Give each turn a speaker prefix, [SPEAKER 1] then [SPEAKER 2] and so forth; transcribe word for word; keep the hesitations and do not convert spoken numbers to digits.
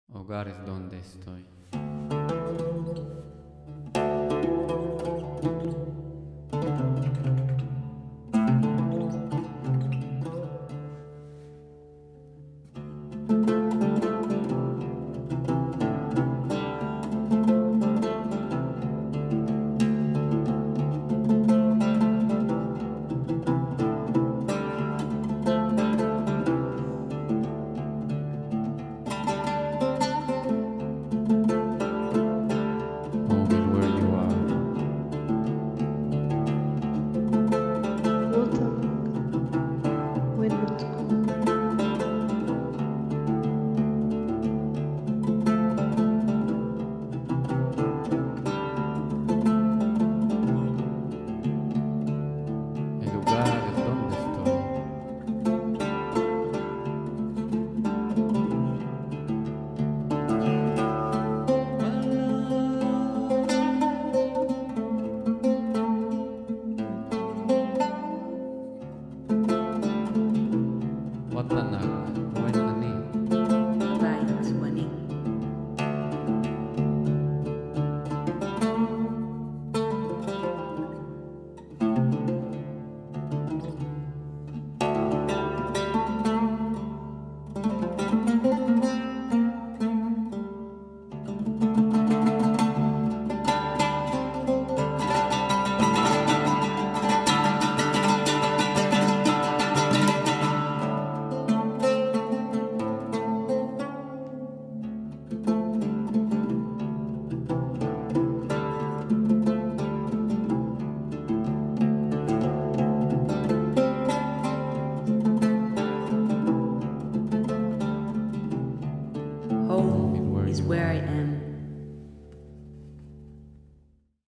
[SPEAKER 1] Hogar es donde estoy. Home is where you are.
[SPEAKER 2] Water when not cold.
[SPEAKER 1] El lugar es donde estoy. Watanak, buen ani.
[SPEAKER 3] Right, Wani. Home is where I am.